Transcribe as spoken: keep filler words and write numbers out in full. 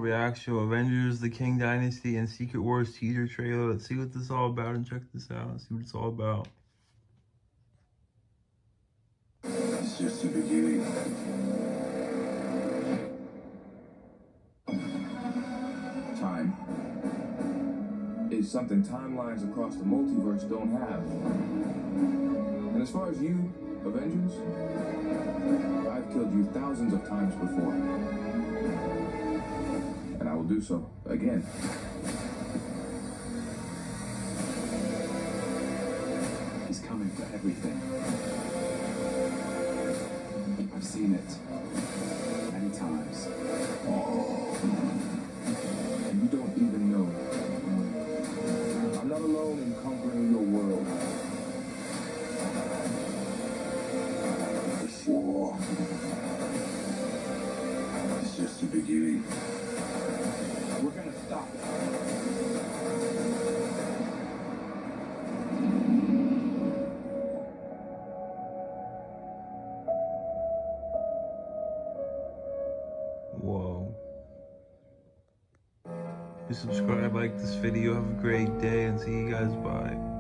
reaction to Avengers, the Kang Dynasty, and Secret Wars teaser trailer. Let's see what this is all about and check this out. Let's see what it's all about. It's just the beginning. Time is something timelines across the multiverse don't have. And as far as you, Avengers, I've killed you thousands of times before. And I will do so again. He's coming for everything. I've seen it many times. And you don't even know. I'm not alone in conquering your world. This war is just the beginning. We're gonna stop it. Whoa. Please subscribe, like this video, have a great day, and see you guys, bye.